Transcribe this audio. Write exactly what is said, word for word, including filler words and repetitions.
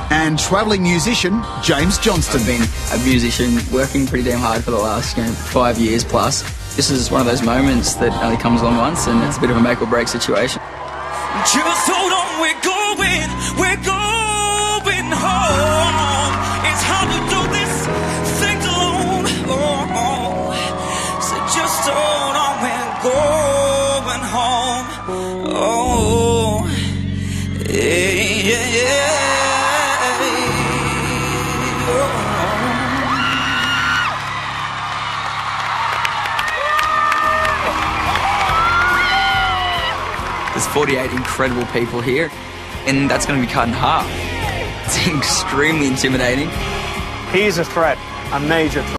and travelling musician James Johnston. I've been a musician working pretty damn hard for the last you know, five years plus. This is one of those moments that only comes along once, and it's a bit of a make or break situation. Just hold on, we're going, we're going home. It's hard to do this thing alone. Oh, oh. So just hold on, we're going home. Oh, yeah, yeah, yeah. There's forty-eight incredible people here, and that's going to be cut in half. It's extremely intimidating. He's a threat, a major threat.